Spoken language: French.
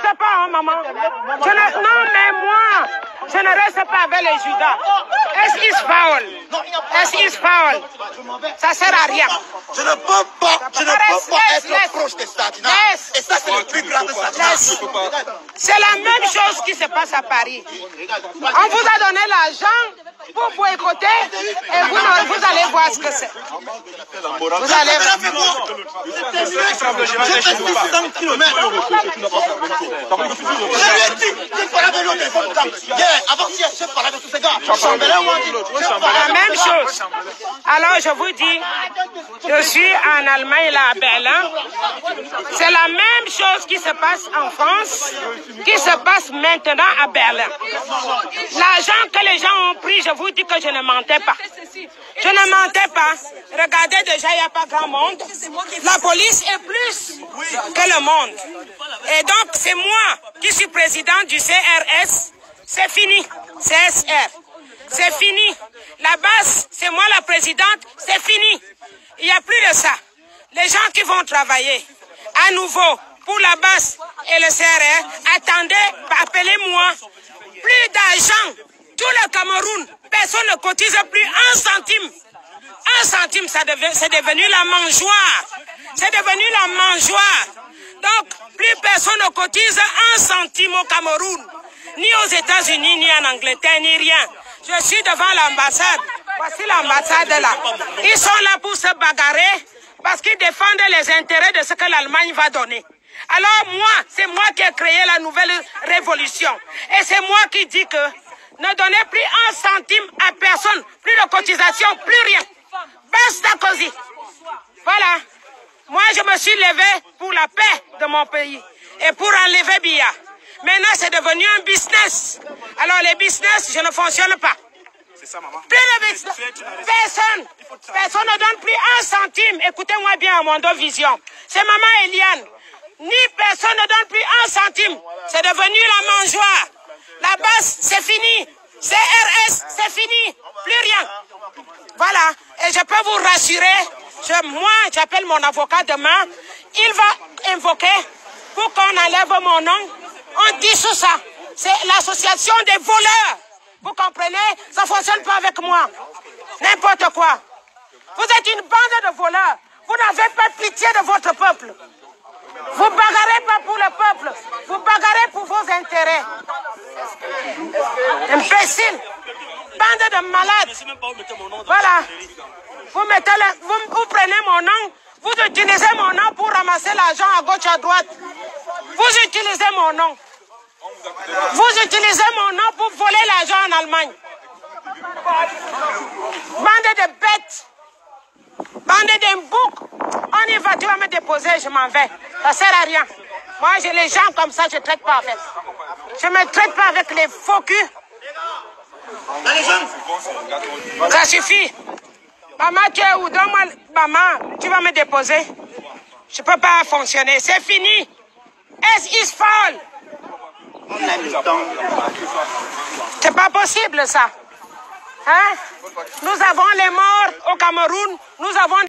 reste pas, hein, maman. Non, mais moi, je ne reste pas avec les Judas. Est-ce foul? Est-ce foul? Ça sert à rien. Je ne peux pas être proche des Stadina. Et ça, c'est le plus grave de Stadina. C'est la même chose qui se passe à Paris. On vous a donné l'argent pour boycotter et vous allez voir ce que c'est. Vous allez voir. Je fais 600 km. Je lui ai dit qu'il fallait venir au téléphone. Hier, avant-hier, je parlais de tous ces gars. La même chose. Alors, je vous dis, je suis en Allemagne, là, à Berlin. C'est la même chose qui se passe en France, qui se passe maintenant à Berlin. L'argent que les gens ont pris, je vous dis que je ne mentais pas. Je ne mentais pas. Regardez, déjà, il n'y a pas grand monde. La police est plus que le monde. Et donc, c'est moi qui suis président du CRS. C'est fini. CSR. C'est fini. La base, c'est moi la présidente. C'est fini. Il n'y a plus de ça. Les gens qui vont travailler à nouveau pour la base et le CRR, attendez, appelez-moi. Plus d'argent. Tout le Cameroun, personne ne cotise plus un centime. Un centime, c'est devenu la mangeoire. C'est devenu la mangeoire. Donc, plus personne ne cotise un centime au Cameroun. Ni aux États-Unis, ni en Angleterre, ni rien. Je suis devant l'ambassade. Voici l'ambassade là. Ils sont là pour se bagarrer parce qu'ils défendent les intérêts de ce que l'Allemagne va donner. Alors moi, c'est moi qui ai créé la nouvelle révolution. Et c'est moi qui dis que ne donnez plus un centime à personne, plus de cotisation, plus rien. Basta così. Voilà. Moi, je me suis levé pour la paix de mon pays et pour enlever Biya. Maintenant, c'est devenu un business. Alors, les business, je ne fonctionne pas. C'est ça, maman. Plus de business. Personne ne donne plus un centime. Écoutez-moi bien à Mondo Vision. C'est maman Eliane. Ni personne ne donne plus un centime. C'est devenu la mangeoire. La base, c'est fini. CRS, c'est fini. Plus rien. Voilà. Et je peux vous rassurer, moi, j'appelle mon avocat demain. Il va invoquer pour qu'on enlève mon nom. On dissout ça. C'est l'association des voleurs. Vous comprenez? Ça ne fonctionne pas avec moi. N'importe quoi. Vous êtes une bande de voleurs. Vous n'avez pas pitié de votre peuple. Vous bagarrez pas pour le peuple. Vous bagarrez pour vos intérêts. Imbécile. Bande de malades. Voilà. Vous prenez mon nom. Vous utilisez mon nom pour ramasser l'argent à gauche, à droite. Vous utilisez mon nom. Vous utilisez mon nom pour voler l'argent en Allemagne. Bande de bêtes. Bande d'imboucs. On y va, tu vas me déposer, je m'en vais. Ça sert à rien. Moi, j'ai les gens comme ça, je ne traite pas avec. Je ne me traite pas avec les faux culs. Ça suffit. Maman, tu es où? Donne-moi, maman, tu vas me déposer. Je ne peux pas fonctionner. C'est fini. It's fall. C'est pas possible, ça. Hein? Nous avons les morts au Cameroun. Nous avons